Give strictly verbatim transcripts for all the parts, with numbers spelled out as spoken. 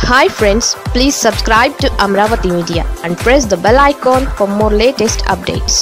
Hi friends, please subscribe to Amravati Media and press the bell icon for more latest updates.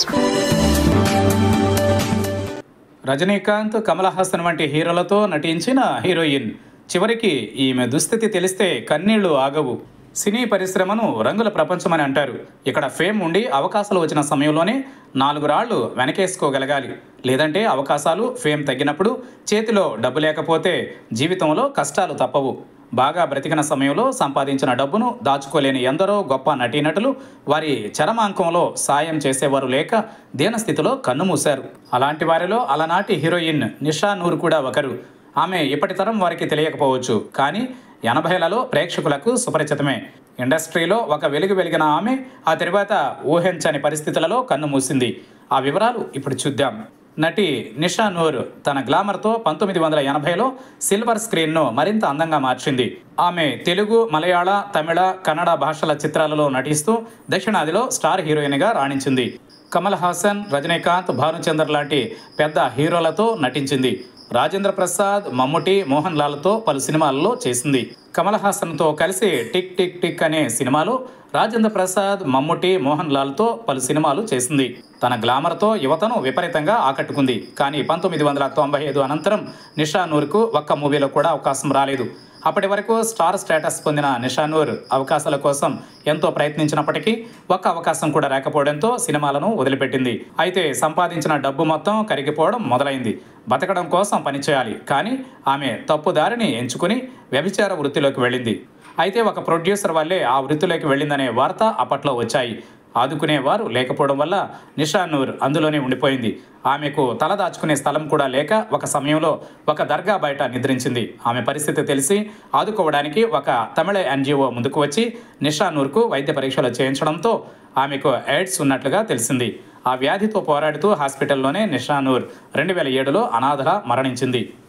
Rajinikanth, Kamal Haasan వంటి హీరోలతో నటించిన heroine. చివరికి ఈమె దుస్థితి తెలిస్తే కన్నీళ్లు ఆగవు. సినీ పరిశ్రమను రంగుల ప్రపంచమని అంటారు. ఇక్కడ ఫేమ్ ఉండి అవకాశాలు వచ్చిన సమయంలోనే నాలుగు రాళ్లు వెనకేసుకోగలగాలి. లేదంటే అవకాశాలు, ఫేమ్ తగ్గినప్పుడు చేతిలో డబ్బు లేకపోతే జీవితంలో కష్టాలు తప్పవు. బాగా బ్రతికిన సమయంలో సంపాదించిన డబ్బును దాచుకోలేని ఎందరో గొప్ప నటీనటులు వారి చరమాంకంలో సాయం చేసేవారు లేక దీనస్థితిలో కన్నుమూశారు. అలాంటి వారిలో అలనాటి హీరోయిన్ నిషా నూర్ కూడా ఒకరు. ఆమె ఇప్పటి తరం వారికి తెలియకపోవచ్చు, కానీ ఎనభైలలో ప్రేక్షకులకు సుపరిచితమే. ఇండస్ట్రీలో ఒక వెలుగు వెలిగిన ఆమె ఆ తర్వాత ఊహించని పరిస్థితులలో కన్నుమూసింది. ఆ వివరాలు ఇప్పుడు చూద్దాం. నటి నిషా నూర్ తన గ్లామర్తో పంతొమ్మిది వందల ఎనభైలో సిల్వర్ స్క్రీన్ను మరింత అందంగా మార్చింది. ఆమె తెలుగు, మలయాళ, తమిళ, కన్నడ భాషల చిత్రాలలో నటిస్తూ దక్షిణాదిలో స్టార్ హీరోయిన్గా రాణించింది. కమల్ హాసన్, రజనీకాంత్, భానుచందర్ లాంటి పెద్ద హీరోలతో నటించింది. రాజేంద్ర ప్రసాద్, మమ్ముటి, మోహన్ లాల్తో పలు సినిమాలలో చేసింది. కమల్ హాసన్తో కలిసి టిక్ టిక్ టిక్ అనే సినిమాలో రాజేంద్ర ప్రసాద్, మమ్ముటి, మోహన్ లాల్తో పలు సినిమాలు చేసింది. తన గ్లామర్తో యువతను విపరీతంగా ఆకట్టుకుంది. కానీ పంతొమ్మిది వందల తొంభై ఐదు అనంతరం నిషా నూర్కు ఒక్క మూవీలో కూడా అవకాశం రాలేదు. అప్పటి వరకు స్టార్ స్టేటస్ పొందిన నిషా నూర్ అవకాశాల కోసం ఎంతో ప్రయత్నించినప్పటికీ ఒక్క అవకాశం కూడా రాకపోవడంతో సినిమాలను వదిలిపెట్టింది. అయితే సంపాదించిన డబ్బు మొత్తం కరిగిపోవడం మొదలైంది. బతకడం కోసం పనిచేయాలి, కానీ ఆమె తప్పుదారిని ఎంచుకుని వ్యభిచార వృత్తిలోకి వెళ్ళింది. అయితే ఒక ప్రొడ్యూసర్ వల్లే ఆ వృత్తిలోకి వెళ్ళిందనే వార్త అప్పట్లో వచ్చాయి. ఆదుకునేవారు లేకపోవడం వల్ల నిషా నూర్ అందులోనే ఉండిపోయింది. ఆమెకు తల దాచుకునే స్థలం కూడా లేక ఒక సమయంలో ఒక దర్గా బయట నిద్రించింది. ఆమె పరిస్థితి తెలిసి ఆదుకోవడానికి ఒక తమిళ ఎన్జిఓ ముందుకు వచ్చి నిషా నూర్కు వైద్య పరీక్షలు చేయించడంతో ఆమెకు ఎయిడ్స్ ఉన్నట్లుగా తెలిసింది. ఆ వ్యాధితో పోరాడుతూ హాస్పిటల్లోనే నిషా నూర్ రెండు వేల ఏడులో అనాథలా మరణించింది.